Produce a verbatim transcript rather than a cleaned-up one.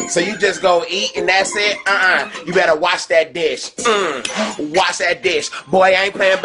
So you just go eat and that's it? Uh-uh. You better wash that dish. Mm. Wash that dish. Boy, I ain't playing